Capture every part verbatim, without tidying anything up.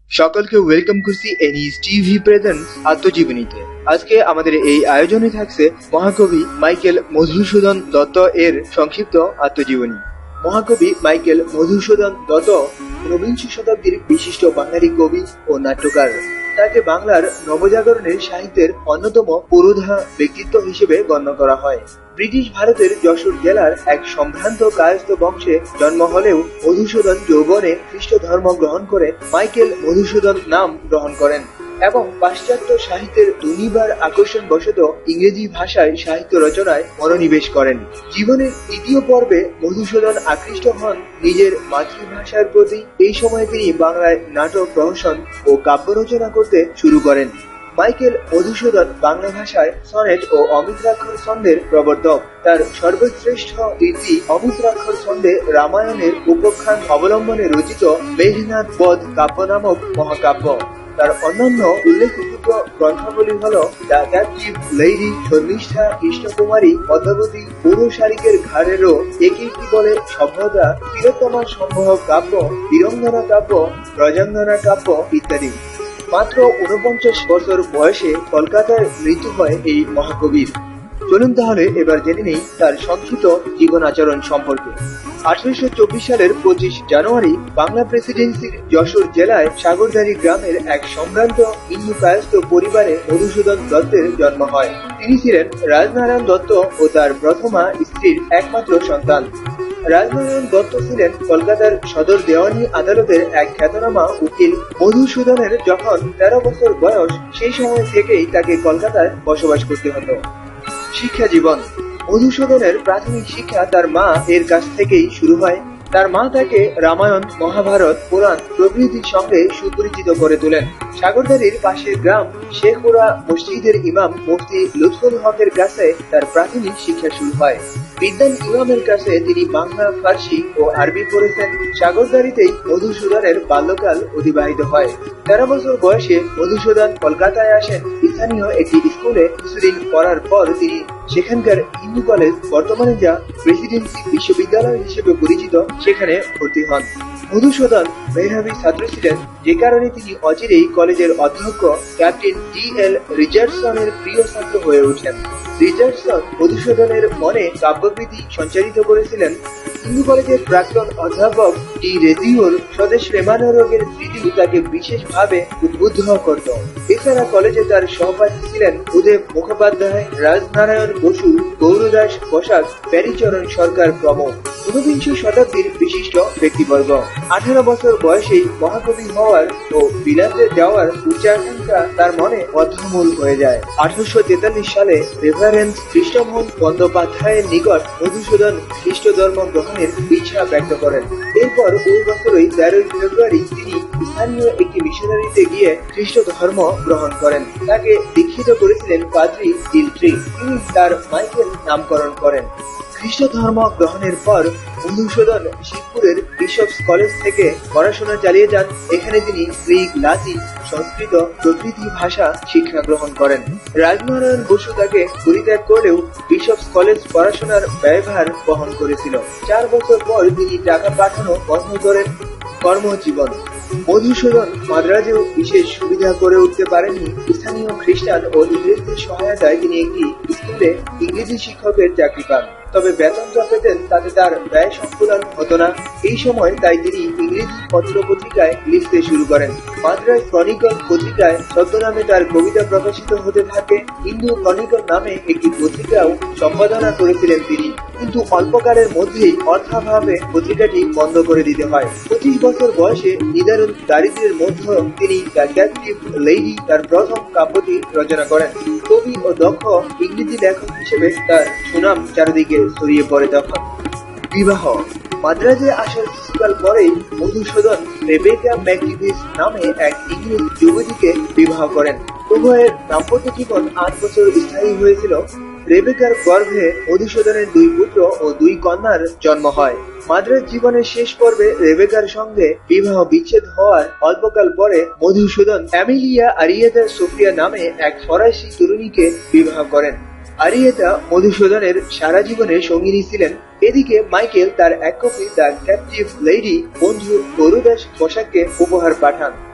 সকলকে ওয়েলকাম করছি এনইস TV presents আত্মজীবনীতে। আজকে আমাদের এই আয়োজনে থাকছে মহাকবি মাইকেল মধুসূদন দত্ত এর সংক্ষিপ্ত আত্মজীবনী। মহাকবি মাইকেল মধুসূদন দত্ত ঊনবিংশ শতাব্দীর বিশিষ্ট বাঙালি কবি ও নাট্যকার। তাকে বাংলার নবজাগরণের সাহিত্যের অন্যতম পুরোধা ব্যক্তিত্ব হিসেবে গণ্য করা হয়। ব্রিটিশ ভারতের যশোর জেলার এক সম্ভ্রান্ত কায়স্থ বংশে জন্ম হলেও মধুসূদন যৌবনে খ্রিস্ট ধর্ম গ্রহণ করে মাইকেল মধুসূদন নাম গ্রহণ করেন এবং পাশ্চাত্য সাহিত্যের দুনিবার আকর্ষণ বশত ইংরেজি ভাষায় সাহিত্য রচনায় মনোনিবেশ করেন। জীবনের তৃতীয় পর্বে মধুসূদন আকৃষ্ট হন নিজের মাতৃভাষার প্রতি। এই সময় তিনি বাংলায় নাটক, প্রহসন ও কাব্য রচনা করতে শুরু করেন। মাইকেল মধুসূদন বাংলা ভাষায় সনেট ও অমিত্রাক্ষর ছন্দের প্রবর্তক। তার সর্বশ্রেষ্ঠ কীর্তি অমিত্রাক্ষর ছন্দে রামায়ণের উপখ্যান অবলম্বনে রচিত মেঘনাদ বধ কাব্য নামক মহাকাব্য। তার অন্যান্য উল্লেখযোগ্য গ্রন্থাবলী হল the captive lady, Sharmishtha, Krishnakumari, Padmavati, পুরো শারিকের ঘাড়েরও একটি বলে সভ্যতা, তিলোত্তমা সম্ভব কাব্য, বীরঙ্গনা কাব্য, ব্রজাঙ্গনা কাব্য ইত্যাদি। মাত্র ঊনপঞ্চাশ বছর বয়সে কলকাতায় মৃত্যু হয় এই মহাকবির। চলুন তাহলে এবার জেনে নেই তার সংক্ষিপ্ত জীবন আচরণ সম্পর্কে। আঠারোশো চব্বিশ সালের পঁচিশ জানুয়ারি বাংলা প্রেসিডেন্সির যশোর জেলায় সাগরদাড়ি গ্রামের এক সম্ভ্রান্ত হিন্দু কায়স্থ পরিবারে মধুসূদন দত্তের জন্ম হয়। তিনি ছিলেন রাজনারায়ণ দত্ত ও তার প্রথমা স্ত্রীর একমাত্র সন্তান। রাজনারায়ণ দত্ত ছিলেন কলকাতার সদর দেওয়ানি আদালতের এক খ্যাতনামা উকিল। মধুসূদনের যখন তেরো বছর বয়স, সেই সময় থেকেই তাকে কলকাতায় বসবাস করতে হতো। শিক্ষা জীবন। মধুসূদনের প্রাথমিক শিক্ষা তার মা এর কাছ থেকেই শুরু হয়। তার মা তাকে রামায়ণ, মহাভারত, পুরাণ প্রভৃতির সঙ্গে সুপরিচিত করে তোলেন। সাগরদাড়ির পাশের গ্রাম শেখপুরা মসজিদের ইমাম মুফতি লুৎফুল হকের কাছে তার প্রাথমিক শিক্ষা শুরু হয়। বিদ্যান ইমামের কাছে তিনি বাংলা, ফার্সি ও আরবি পড়েছেন। সাগরদাড়িতেই মধুসূদনের বাল্যকাল অতিবাহিত হয়। তেরো বছর বয়সে মধুসূদন কলকাতায় আসেন। স্থানীয় একটি স্কুলে কিছুদিন পড়ার পর তিনি সেখানকার হিন্দু কলেজ, বর্তমানে যা প্রেসিডেন্সি বিশ্ববিদ্যালয় হিসেবে পরিচিত, সেখানে ভর্তি হন। মধুসূদন মেধাবী ছাত্র ছিলেন, যে কারণে তিনি অচিরেই কলেজের অধ্যক্ষ ক্যাপ্টেন টি এল রিচার্ডসনের প্রিয় ছাত্র হয়ে ওঠেন। রিচার্ডসন মধুসূদনের মনে কাব্যপ্রীতি সঞ্চারিত করেছিলেন। হিন্দু কলেজের প্রাক্তন অধ্যাপক টি রেজিওর স্বদেশ প্রেমানুরাগের স্মৃতি তাকে বিশেষভাবে উদ্বুদ্ধ করত। এছাড়া কলেজে তার সহপাঠী ছিলেন উদয় মুখোপাধ্যায়, রাজনারায়ণ বসু, গৌরদাস বসাক, প্যারীচরণ সরকার প্রমুখ। ঊনবিংশ শতাব্দীর বিশিষ্ট ব্যক্তিবর্গ। আঠারো বছর বয়সেই মহাকবি হওয়ার ও বিলাতে যাওয়ার উচ্চাকাঙ্ক্ষা তার মনে বদ্ধমূল হয়ে যায়। আঠারোশো তেতাল্লিশ সালে রেভারেন্ড কৃষ্ণমোহন বন্দ্যোপাধ্যায়ের নিকট মধুসূদন খ্রিস্ট ধর্ম গ্রহণের ইচ্ছা ব্যক্ত করেন। এরপর ওই বছরই তেরোই ফেব্রুয়ারি তিনি স্থানীয় একটি মিশনারিতে গিয়ে খ্রিস্ট ধর্ম গ্রহণ করেন। তাকে দীক্ষিত করেছিলেন পাদ্রী ডিলট্রি। তিনি তার মাইকেল নামকরণ করেন। খ্রিস্ট ধর্ম গ্রহণের পর মধুসূদন শিবপুরের বিশপস কলেজ থেকে পড়াশোনা চালিয়ে যান। এখানে তিনি গ্রিক, লাতিন, সংস্কৃত প্রভৃতি ভাষা শিক্ষা গ্রহণ করেন। রাজনারায়ণ বসু তাকে পরিত্যাগ করলেও বিশপস কলেজ পড়াশোনার ব্যয়ভার বহন করেছিল। চার বছর পর তিনি টাকা পাঠানো বন্ধ করেন। কর্মজীবন। মধুসূদন মাদ্রাজেও বিশেষ সুবিধা করে উঠতে পারেননি। স্থানীয় খ্রিস্টান ও ইংরেজদের সহায়তায় তিনি একটি স্কুলে ইংরেজি শিক্ষকের চাকরি পান। তবে বেতন যা পেতেন তাতে তার ব্যয় সংকুলন হতো না। এই সময় তাই তিনি ইংরেজি পত্র পত্রিকায় লিখতে শুরু করেন। মাদ্রাজ ক্রনিকল পত্রিকায় ছদ্মনামে তার কবিতা প্রকাশিত হতে থাকে। হিন্দু ক্রনিকল নামে একটি পত্রিকাও সম্পাদনা করেছিলেন তিনি, কিন্তু অল্পকালের মধ্যেই অর্থাভাবে পত্রিকাটি বন্ধ করে দিতে হয়। পঁচিশ বছর বয়সে নিদারুণ দারিদ্র্যের মধ্যে তিনি দ্য ক্যাপটিভ লেডি তার প্রথম কাব্যটি রচনা করেন। কবি ও দক্ষ ইংরেজি লেখক হিসেবে তার সুনাম চারিদিকে ছড়িয়ে পড়ে তখন। বিবাহ। মাদ্রাজে আসার কিছুকাল পরেই মধুসূদন রেবেকা ম্যাকটিভিস নামে এক ইংরেজ যুবতীকে বিবাহ করেন। উভয়ের দাম্পত্য জীবন আট বছর স্থায়ী হয়েছিল। রেবেকার গর্ভে মধুসূদনের দুই পুত্র ও দুই কন্যার জন্ম হয়। মাদ্রাজ জীবনের শেষ পর্বে রেবেকার সঙ্গে বিবাহ বিচ্ছেদ হওয়ার অল্পকাল পরে মধুসূদন অ্যামিলিয়া আরিয়েতা সোফিয়া নামে এক ফরাসি তরুণীকে বিবাহ করেন। আরিয়েতা মধুসূদনের সারা জীবনের সঙ্গিনী ছিলেন। এদিকে মাইকেল তার এক কপি দ্য ক্যাপটিভ লেডি বন্ধু গৌরদাস বসাককে উপহার পাঠান।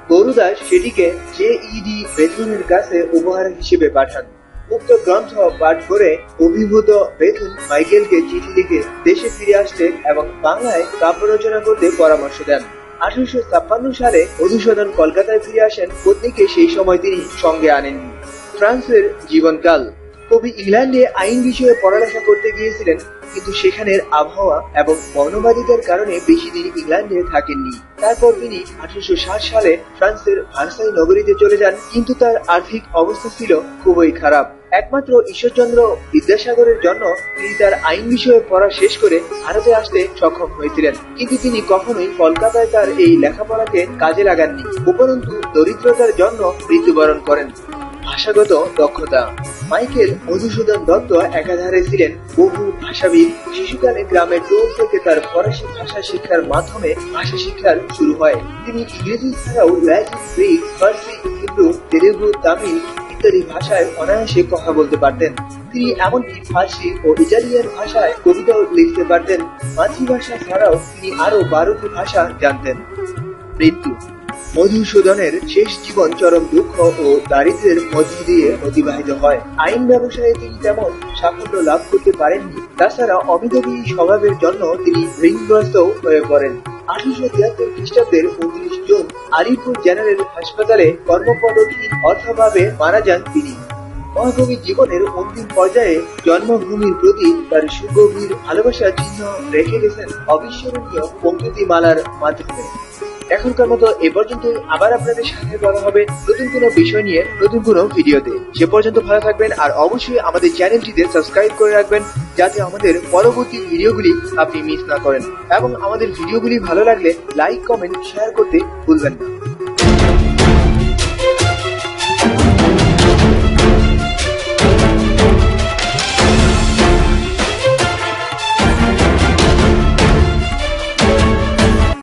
গৌরদাস সেটিকে জে ই ডি বেথুনের কাছে উপহার হিসেবে পাঠান। উক্ত গ্রন্থ পাঠ করে অভিভূত বেথুন মাইকেলকে চিঠি লিখে দেশে ফিরে আসতে এবং বাংলায় কাব্য রচনা করতে পরামর্শ দেন। আঠারোশো ছাপ্পান্ন সালে মধুসূদন কলকাতায় ফিরে আসেন, পত্নীকে সেই সময় তিনি সঙ্গে আনেননি। ফ্রান্সের জীবনকাল। কবি ইংল্যান্ডে আইন বিষয়ে পড়ালেখা করতে গিয়েছিলেন, কিন্তু সেখানের আবহাওয়া এবং বর্ণবাদিতার কারণে বেশি দিন ইংল্যান্ডে থাকেননি। তারপর তিনি আঠারোশো ষাট সালে ফ্রান্সের ভার্সাই নগরীতে চলে যান, কিন্তু তার আর্থিক অবস্থা ছিল খুবই খারাপ। একমাত্র ঈশ্বরচন্দ্র বিদ্যাসাগরের জন্য তিনি তার আইন বিষয়ে পড়া শেষ করে ভারতে আসতে সক্ষম হয়েছিলেন, কিন্তু তিনি কখনোই কলকাতায় তার এই লেখাপড়াকে কাজে লাগাননি। উপরন্তু দরিদ্রতার জন্য মৃত্যুবরণ করেন। ভাষাগত দক্ষতা। মাইকেল মধুসূদন দত্ত একাধারে ছিলেন বহু ভাষাবিদ। শিশুকালে গ্রামের টোল থেকে তার ফরাসি ভাষা শিক্ষার মাধ্যমে ভাষা শিক্ষার শুরু হয়। তিনি ইংরেজি ছাড়াও Latin, Greek, Farsi, Hebrew, Telugu, Tamil ইত্যাদি ভাষায় অনায়াসে কথা বলতে পারতেন। তিনি এমনকি ফার্সি ও ইটালিয়ান ভাষায় কবিতাও লিখতে পারতেন। মাতৃভাষা ছাড়াও তিনি আরো বারোটি ভাষা জানতেন। মৃত্যু। মধুসূদনের শেষ জীবন চরম দুঃখ ও দারিদ্র্যের মধ্য দিয়ে অতিবাহিত হয়। আইন ব্যবসায়ে তিনি তেমন সাফল্য লাভ করতে পারেননি। তাছাড়া অমিতবী স্বভাবের জন্য তিনি ঋণগ্রস্ত হয়ে পড়েন। আঠারোশো তিয়াত্তর খ্রিস্টাব্দের উনত্রিশ জুন আলিপুর জেনারেল হাসপাতালে কর্মপদহীন অর্থাভাবে মারা যান তিনি। মহাকবি জীবনের অন্তিম পর্যায়ে জন্মভূমির প্রতি তার সুগভীর ভালোবাসার চিহ্ন রেখে গেছেন অবিস্মরণীয় পঙ্ক্তিমালার মাধ্যমে। এখনকার মতো এ পর্যন্ত। আবার আপনাদের সাথে কথা হবে নতুন কোনো বিষয় নিয়ে, নতুন কোনো ভিডিওতে। সে পর্যন্ত ভালো থাকবেন, আর অবশ্যই আমাদের চ্যানেলটিতে সাবস্ক্রাইব করে রাখবেন, যাতে আমাদের পরবর্তী ভিডিওগুলি আপনি মিস না করেন। এবং আমাদের ভিডিওগুলি ভালো লাগলে লাইক, কমেন্ট, শেয়ার করতে ভুলবেন না।